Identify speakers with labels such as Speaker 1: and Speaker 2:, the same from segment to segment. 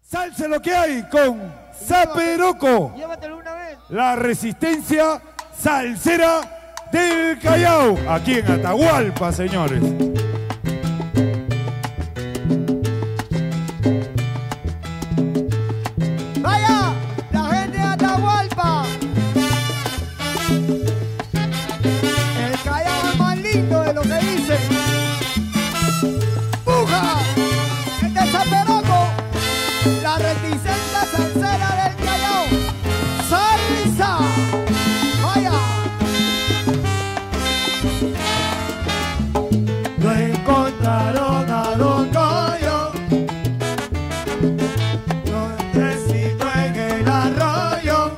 Speaker 1: Salsa lo que hay con Zaperoco.
Speaker 2: Llévatelo una vez.
Speaker 1: La resistencia salsera del Callao. Aquí en Atahualpa, señores.
Speaker 2: ¡Vaya! La gente de Atahualpa. El Callao es más lindo de lo que dicen. ¡Puja! Este es Zaperoco. La resistencia salsera del Callao. ¡Salsa! ¡Vaya!
Speaker 3: No encontraron a Don Goyo, nuestrecito en el arroyo,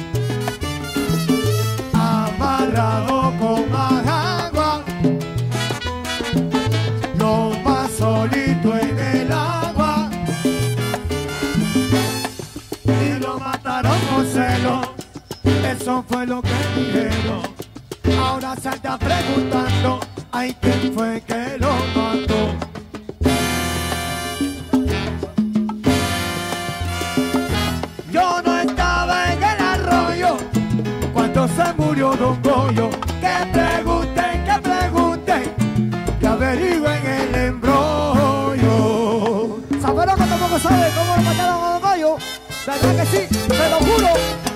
Speaker 3: amarrado con más agua, lo más solito en el agua, y lo mataron con celo. Eso fue lo que dijeron. Ahora se está preguntando, ay, ¿quién fue que lo mató? Yo no estaba en el arroyo cuando se murió Don Goyo. Que pregunten, que averigüen el embrollo.
Speaker 2: Zaperoco tampoco sabe cómo lo mataron a Don Goyo. ¿Verdad que sí? ¡Se lo juro!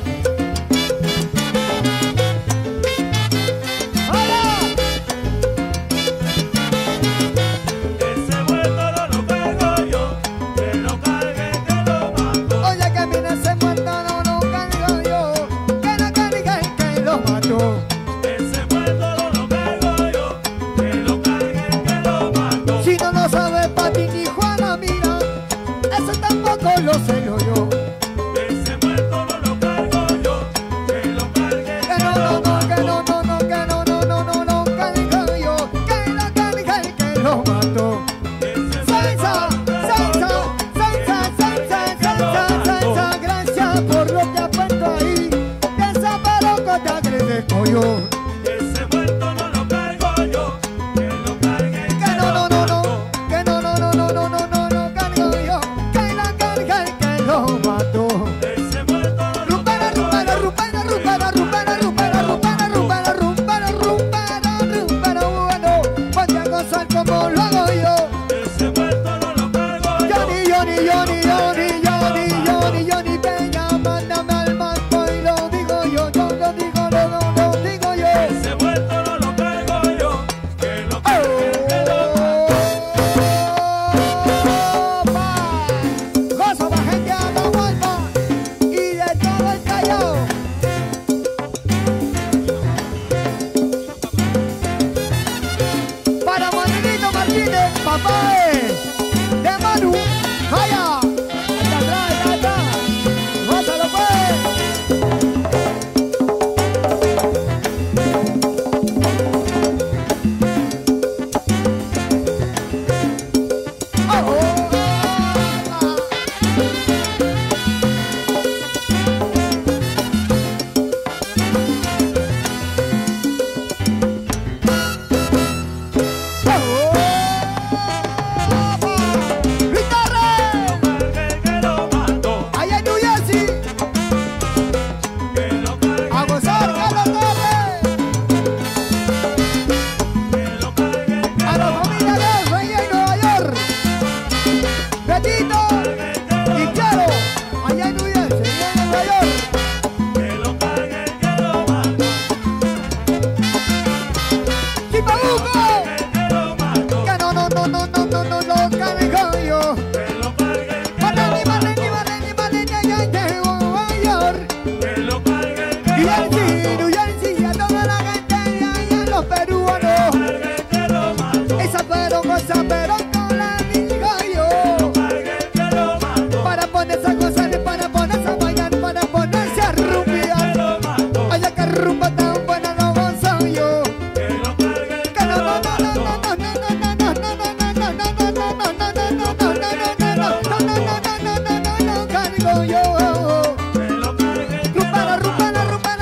Speaker 3: Ese muerto no lo cargo yo, que lo cargue, que lo mato.
Speaker 2: Oye, que mira ese muerto, no lo cargo yo. Que lo cargue, que lo mato.
Speaker 3: Ese muerto no lo cargo yo, que lo cargue, que lo mato.
Speaker 2: Si no lo sabe Pati ni Juana, mira, eso tampoco lo sé yo.
Speaker 3: Ese muerto no lo cargo yo, que lo cargue,
Speaker 2: Que no, que no, que no, cargue yo. Que lo cargue, que lo mato. Salsa, salsa, salsa, salsa, salsa, salsa. Gracias por lo que has puesto ahí. De Zaperoco te agradezco yo.
Speaker 3: Ese muerto no lo cargo yo, que lo cargue,
Speaker 2: Que no, que no, cargo yo. Que lo cargue, que lo mato.
Speaker 3: ese muerto no lo
Speaker 2: Rumpera, rumpera, rumpera, rumpera, rumpera, rumpera, rumpera, rumpera, rumpera, rumpera, rumpera, bueno, voy a gozar como lo hago yo.
Speaker 3: ese muerto no lo cargo yo.
Speaker 2: Johnny Peña, mándame al manto y lo digo yo, lo digo yo.
Speaker 3: Ese muerto no lo cargo yo, que lo cargue, que lo
Speaker 2: ¡Opa! Gozo pa' gente de Atahualpa y de todo el Callao. Para Manuelito Martínez, papá de Manu, vaya, allá atrás, gózalo pues.
Speaker 3: cargue, que lo mato.
Speaker 2: Allá en New Jersey,
Speaker 3: Que lo cargue,
Speaker 2: a gozar, Carlos Torres,
Speaker 3: que lo cargue, que
Speaker 2: a la familia de Reyes en Nueva York, Betito y Quiero, allá en New Jersey, en Nueva York,
Speaker 3: que lo cargue, que lo mato.
Speaker 2: Chipabuco,
Speaker 3: Que lo mato.
Speaker 2: que no, cargo yo.
Speaker 3: Que lo cargue,
Speaker 2: Marlene, allá en Nueva York,
Speaker 3: que lo cargue, que
Speaker 2: New Jersey, a toda la gente allá los peruanos,
Speaker 3: que lo mato.
Speaker 2: esa Zaperoco la digo yo.
Speaker 3: Que lo mato.
Speaker 2: Para ponerse a gozar, para ponerse a bailar, para ponerse a rumbear.
Speaker 3: Que lo mato.
Speaker 2: Oye, que rumba tan buena lo gozo yo.
Speaker 3: Que lo cargue,
Speaker 2: Que
Speaker 3: que
Speaker 2: no,
Speaker 3: lo mato.
Speaker 2: cargo yo.
Speaker 3: Que lo cargue, que lo
Speaker 2: Rumpera,
Speaker 3: mato.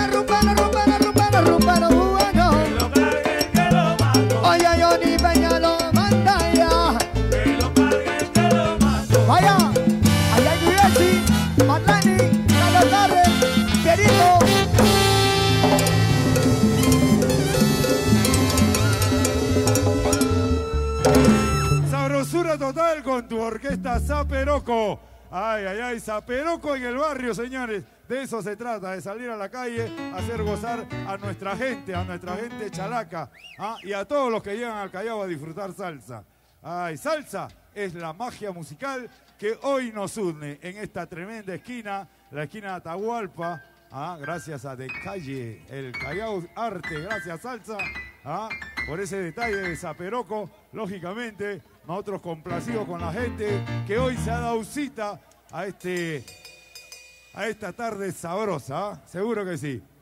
Speaker 2: bueno.
Speaker 3: Que lo cargue, que lo mato.
Speaker 2: Oye, Johnny Peña lo manda ya.
Speaker 3: Que lo cargue, que lo mato.
Speaker 2: Vaya, allá en New York.
Speaker 1: locura total con tu orquesta Zaperoco. Ay, ay, ay, Zaperoco en el barrio, señores. De eso se trata, de salir a la calle, hacer gozar a nuestra gente chalaca, ¿ah? Y a todos los que llegan al Callao a disfrutar salsa. Ay, salsa es la magia musical que hoy nos une en esta tremenda esquina, la esquina de Atahualpa. ¿Ah? Gracias a De Calle, el Callao Arte, gracias Salsa, ¿ah? Por ese detalle de Zaperoco. Lógicamente, nosotros complacidos con la gente que hoy se ha dado cita a esta tarde sabrosa, ¿ah? Seguro que sí.